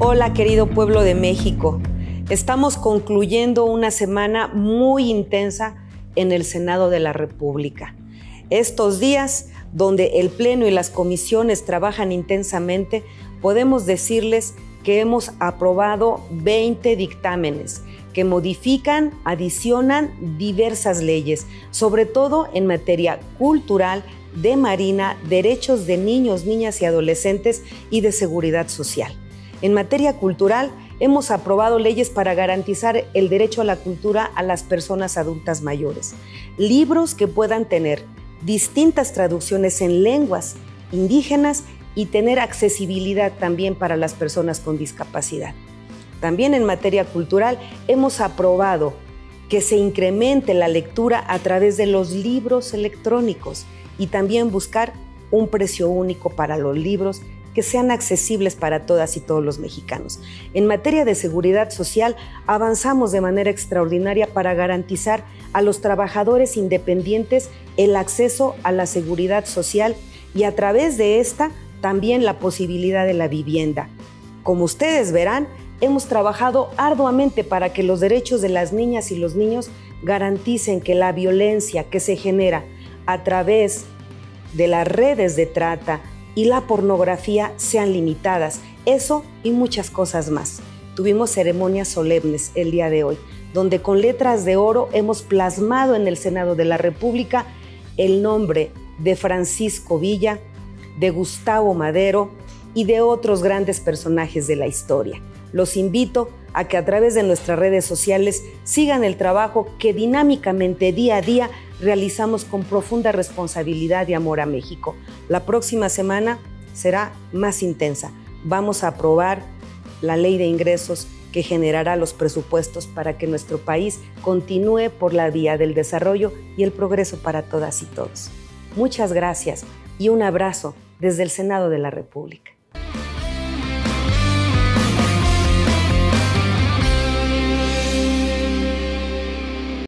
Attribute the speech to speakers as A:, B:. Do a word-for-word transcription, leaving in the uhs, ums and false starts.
A: Hola, querido pueblo de México. Estamos concluyendo una semana muy intensa en el Senado de la República. Estos días, donde el Pleno y las comisiones trabajan intensamente, podemos decirles que hemos aprobado veinte dictámenes que modifican, adicionan diversas leyes, sobre todo en materia cultural, de marina, derechos de niños, niñas y adolescentes y de seguridad social. En materia cultural, hemos aprobado leyes para garantizar el derecho a la cultura a las personas adultas mayores. Libros que puedan tener distintas traducciones en lenguas indígenas y tener accesibilidad también para las personas con discapacidad. También en materia cultural hemos aprobado que se incremente la lectura a través de los libros electrónicos y también buscar un precio único para los libros que sean accesibles para todas y todos los mexicanos. En materia de seguridad social, avanzamos de manera extraordinaria para garantizar a los trabajadores independientes el acceso a la seguridad social y a través de esta también la posibilidad de la vivienda. Como ustedes verán, hemos trabajado arduamente para que los derechos de las niñas y los niños garanticen que la violencia que se genera a través de las redes de trata y la pornografía sean limitadas. Eso y muchas cosas más. Tuvimos ceremonias solemnes el día de hoy, donde con letras de oro hemos plasmado en el Senado de la República el nombre de Francisco Villa, de Gustavo Madero y de otros grandes personajes de la historia. Los invito a que a través de nuestras redes sociales sigan el trabajo que dinámicamente día a día realizamos con profunda responsabilidad y amor a México. La próxima semana será más intensa. Vamos a aprobar la ley de ingresos que generará los presupuestos para que nuestro país continúe por la vía del desarrollo y el progreso para todas y todos. Muchas gracias y un abrazo desde el Senado de la República.